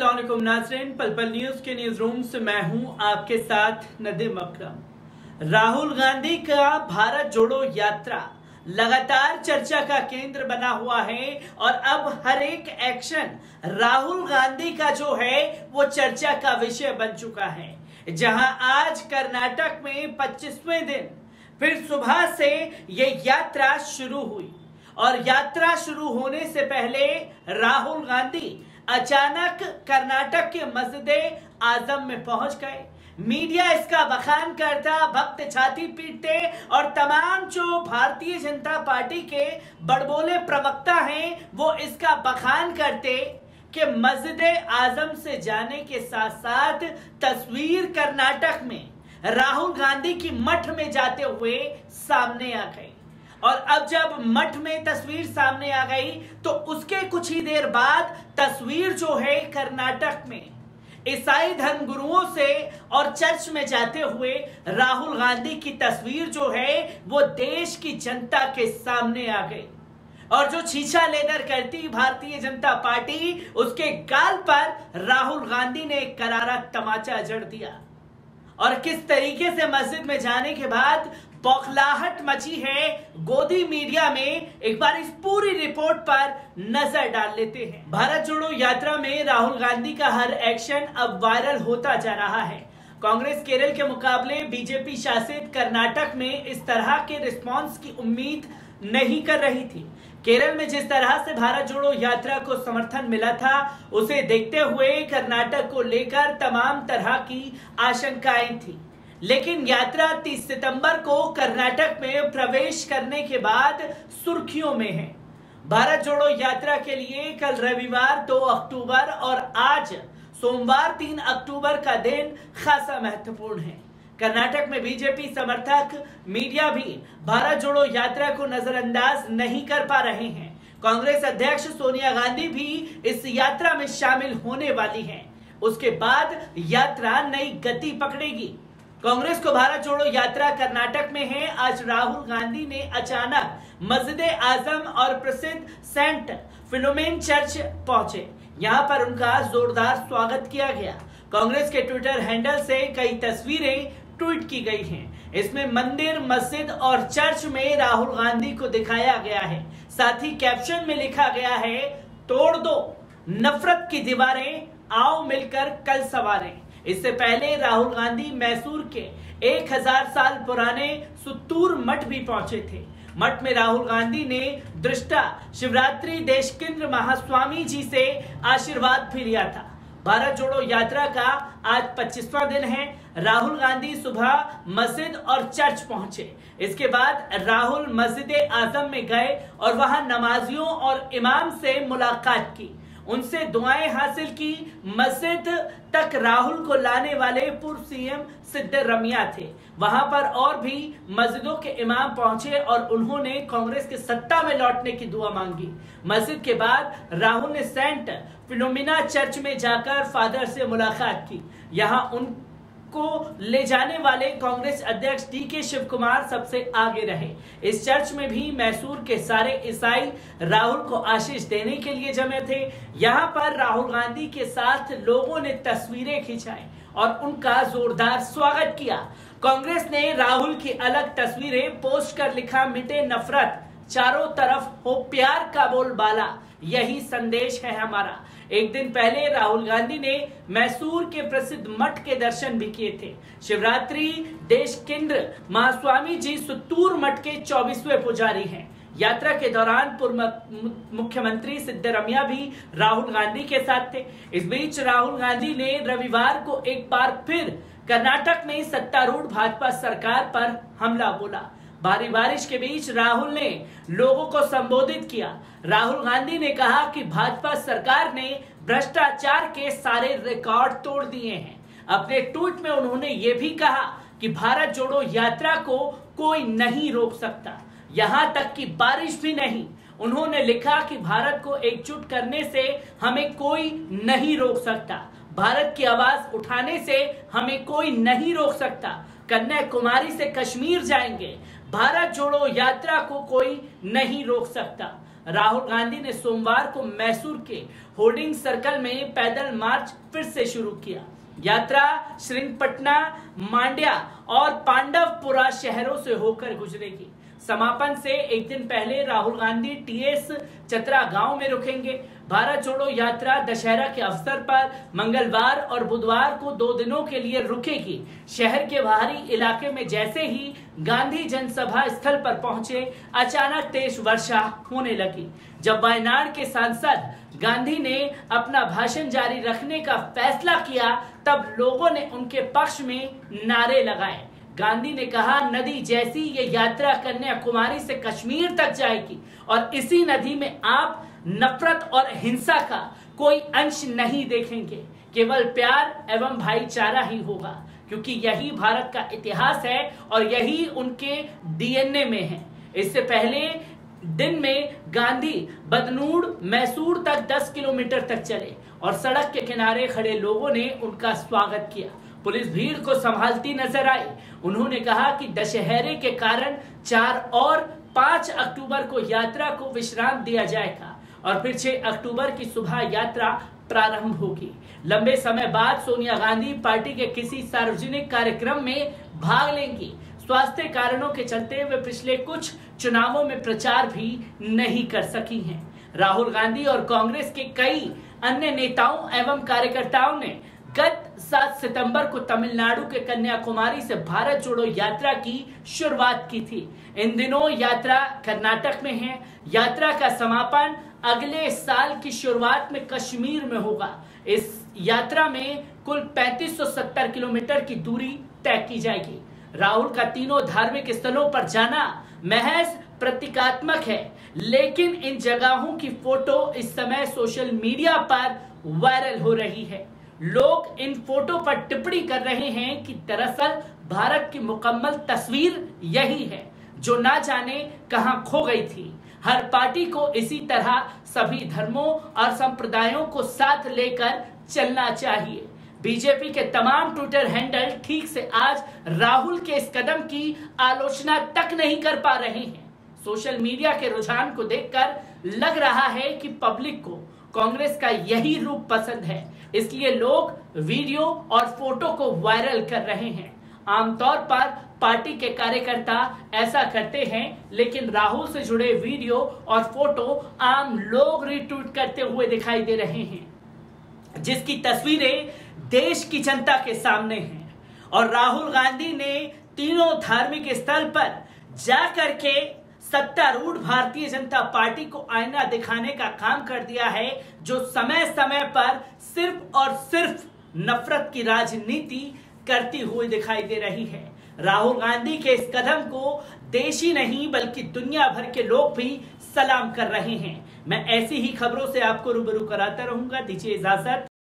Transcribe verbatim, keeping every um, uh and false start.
अस्सलाम वालेकुम नाज़रीन, पल पल न्यूज के न्यूज रूम से मैं हूं आपके साथ नदीम अकरम। राहुल गांधी का भारत जोड़ो यात्रा लगातार चर्चा का केंद्र बना हुआ है और अब हर एक एक्शन राहुल गांधी का जो है वो चर्चा का विषय बन चुका है। जहां आज कर्नाटक में पच्चीसवें दिन फिर सुबह से ये यात्रा शुरू हुई और यात्रा शुरू होने से पहले राहुल गांधी अचानक कर्नाटक के मस्जिद आजम में पहुंच गए। मीडिया इसका बखान करता, भक्त छाती पीटते और तमाम जो भारतीय जनता पार्टी के बड़बोले प्रवक्ता हैं वो इसका बखान करते कि मस्जिद आजम से जाने के साथ साथ तस्वीर कर्नाटक में राहुल गांधी की मठ में जाते हुए सामने आ गई। और अब जब मठ में तस्वीर सामने आ गई तो उसके कुछ ही देर बाद तस्वीर जो है कर्नाटक में ईसाई धर्मगुरुओं से और चर्च में जाते हुए राहुल गांधी की तस्वीर जो है वो देश की जनता के सामने आ गई। और जो छीछा लेदर करती भारतीय जनता पार्टी, उसके गाल पर राहुल गांधी ने करारा तमाचा जड़ दिया। और किस तरीके से मस्जिद में जाने के बाद बौखलाहट मची है गोदी मीडिया में, एक बार इस पूरी रिपोर्ट पर नजर डाल लेते हैं। भारत जोड़ो यात्रा में राहुल गांधी का हर एक्शन अब वायरल होता जा रहा है। कांग्रेस केरल के मुकाबले बीजेपी शासित कर्नाटक में इस तरह के रिस्पांस की उम्मीद नहीं कर रही थी। केरल में जिस तरह से भारत जोड़ो यात्रा को समर्थन मिला था, उसे देखते हुए कर्नाटक को लेकर तमाम तरह की आशंकाएं थी। लेकिन यात्रा तीस सितंबर को कर्नाटक में प्रवेश करने के बाद सुर्खियों में है। भारत जोड़ो यात्रा के लिए कल रविवार दो अक्टूबर और आज सोमवार तीन अक्टूबर का दिन खासा महत्वपूर्ण है। कर्नाटक में बीजेपी समर्थक मीडिया भी भारत जोड़ो यात्रा को नजरअंदाज नहीं कर पा रहे हैं। कांग्रेस अध्यक्ष सोनिया गांधी भी इस यात्रा में शामिल होने वाली हैं। उसके बाद यात्रा नई गति पकड़ेगी। कांग्रेस को भारत जोड़ो यात्रा कर्नाटक में है। आज राहुल गांधी ने अचानक मस्जिद आजम और प्रसिद्ध सेंट फिलोमेन चर्च पहुंचे। यहां पर उनका जोरदार स्वागत किया गया। कांग्रेस के ट्विटर हैंडल से कई तस्वीरें ट्वीट की गई हैं। इसमें मंदिर, मस्जिद और चर्च में राहुल गांधी को दिखाया गया है। साथ ही कैप्शन में लिखा गया है, तोड़ दो नफरत की दीवारें, आओ मिलकर कल सवारें। इससे पहले राहुल गांधी मैसूर के एक हजार साल पुराने सुत्तूर मठ भी पहुंचे थे। मठ में राहुल गांधी ने दृष्टा शिवरात्रि देशकेंद्र महास्वामी जी से आशीर्वाद भी लिया था। भारत जोड़ो यात्रा का आज पच्चीसवां दिन है। राहुल गांधी सुबह मस्जिद और चर्च पहुंचे। इसके बाद राहुल मस्जिद आजम में गए और वहां नमाजियों और इमाम से मुलाकात की, उनसे दुआएं हासिल की। मस्जिद तक राहुल को लाने वाले पूर्व सीएम सिद्धरमैया थे। वहां पर और भी मस्जिदों के इमाम पहुंचे और उन्होंने कांग्रेस के सत्ता में लौटने की दुआ मांगी। मस्जिद के बाद राहुल ने सेंट फिलोमिना चर्च में जाकर फादर से मुलाकात की। यहां उनको ले जाने वाले कांग्रेस अध्यक्ष डी के शिव कुमार सबसे आगे रहे। इस चर्च में भी मैसूर के सारे ईसाई राहुल को आशीष देने के लिए जमे थे। यहां पर राहुल गांधी के साथ लोगों ने तस्वीरें खिंचाई और उनका जोरदार स्वागत किया। कांग्रेस ने राहुल की अलग तस्वीरें पोस्ट कर लिखा, मिटे नफरत, चारों तरफ हो प्यार का बोलबाला, यही संदेश है हमारा। एक दिन पहले राहुल गांधी ने मैसूर के प्रसिद्ध मठ के दर्शन भी किए थे। शिवरात्रि देशकेंद्र महास्वामी जी सुत्तूर मठ के चौबीसवें पुजारी हैं। यात्रा के दौरान पूर्व मुख्यमंत्री सिद्धरमैया भी राहुल गांधी के साथ थे। इस बीच राहुल गांधी ने रविवार को एक बार फिर कर्नाटक में सत्तारूढ़ भाजपा सरकार पर हमला बोला। भारी बारिश के बीच राहुल ने लोगों को संबोधित किया। राहुल गांधी ने कहा कि भाजपा सरकार ने भ्रष्टाचार के सारे रिकॉर्ड तोड़ दिए हैं। अपने ट्वीट में उन्होंने ये भी कहा कि भारत जोड़ो यात्रा को कोई नहीं रोक सकता, यहां तक कि बारिश भी नहीं। उन्होंने लिखा कि भारत को एकजुट करने से हमें कोई नहीं रोक सकता, भारत की आवाज उठाने से हमें कोई नहीं रोक सकता। कन्याकुमारी से कश्मीर जाएंगे, भारत जोड़ो यात्रा को कोई नहीं रोक सकता। राहुल गांधी ने सोमवार को मैसूर के होर्डिंग सर्कल में पैदल मार्च फिर से शुरू किया। यात्रा श्रीरंगपटना, मांड्या और पांडवपुरा शहरों से होकर गुजरेगी। समापन से एक दिन पहले राहुल गांधी टीएस चतरा गांव में रुकेंगे। भारत जोड़ो यात्रा दशहरा के अवसर पर मंगलवार और बुधवार को दो दिनों के लिए रुकेगी। शहर के बाहरी इलाके में जैसे ही गांधी जनसभा स्थल पर पहुंचे, अचानक तेज वर्षा होने लगी। जब वायनाड के सांसद गांधी ने अपना भाषण जारी रखने का फैसला किया, तब लोगों ने उनके पक्ष में नारे लगाए। गांधी ने कहा, नदी जैसी ये यात्रा कन्याकुमारी से कश्मीर तक जाएगी और इसी नदी में आप नफरत और हिंसा का कोई अंश नहीं देखेंगे। केवल प्यार एवं भाईचारा ही होगा, क्योंकि यही भारत का इतिहास है और यही उनके डीएनए में है। इससे पहले दिन में गांधी बदनूड़ मैसूर तक दस किलोमीटर तक चले और सड़क के किनारे खड़े लोगों ने उनका स्वागत किया। पुलिस भीड़ को संभालती नजर आई। उन्होंने कहा कि दशहरे के कारण चार और पांच अक्टूबर को यात्रा को विश्राम दिया जाएगा और फिर छह अक्टूबर की सुबह यात्रा प्रारंभ होगी। लंबे समय बाद सोनिया गांधी पार्टी के किसी सार्वजनिक कार्यक्रम में भाग लेंगी। स्वास्थ्य कारणों के चलते वे पिछले कुछ चुनावों में प्रचार भी नहीं कर सकी हैं। राहुल गांधी और कांग्रेस के कई अन्य नेताओं एवं कार्यकर्ताओं ने गत सात सितंबर को तमिलनाडु के कन्याकुमारी से भारत जोड़ो यात्रा की शुरुआत की थी। इन दिनों यात्रा कर्नाटक में है। यात्रा का समापन अगले साल की शुरुआत में कश्मीर में होगा। इस यात्रा में कुल पैंतीस सौ सत्तर किलोमीटर की दूरी तय की जाएगी। राहुल का तीनों धार्मिक स्थलों पर जाना महज प्रतीकात्मक है, लेकिन इन जगहों की फोटो इस समय सोशल मीडिया पर वायरल हो रही है। लोग इन फोटो पर टिप्पणी कर रहे हैं कि दरअसल भारत की मुकम्मल तस्वीर यही है, जो ना जाने कहां खो गई थी। हर पार्टी को इसी तरह सभी धर्मों और संप्रदायों को साथ लेकर चलना चाहिए। बीजेपी के तमाम ट्विटर हैंडल ठीक से आज राहुल के इस कदम की आलोचना तक नहीं कर पा रहे हैं। सोशल मीडिया के रुझान को देखकर लग रहा है कि पब्लिक को कांग्रेस का यही रूप पसंद है, इसलिए लोग वीडियो और फोटो को वायरल कर रहे हैं। आमतौर पर पार्टी के कार्यकर्ता ऐसा करते हैं, लेकिन राहुल से जुड़े वीडियो और फोटो आम लोग रीट्वीट करते हुए दिखाई दे रहे हैं, जिसकी तस्वीरें देश की जनता के सामने हैं। और राहुल गांधी ने तीनों धार्मिक स्थल पर जाकर के सत्तारूढ़ भारतीय जनता पार्टी को आईना दिखाने का काम कर दिया है, जो समय समय पर सिर्फ और सिर्फ नफरत की राजनीति करती हुई दिखाई दे रही है। राहुल गांधी के इस कदम को देश ही नहीं बल्कि दुनिया भर के लोग भी सलाम कर रहे हैं। मैं ऐसी ही खबरों से आपको रूबरू कराता रहूंगा। दीजिए इजाजत।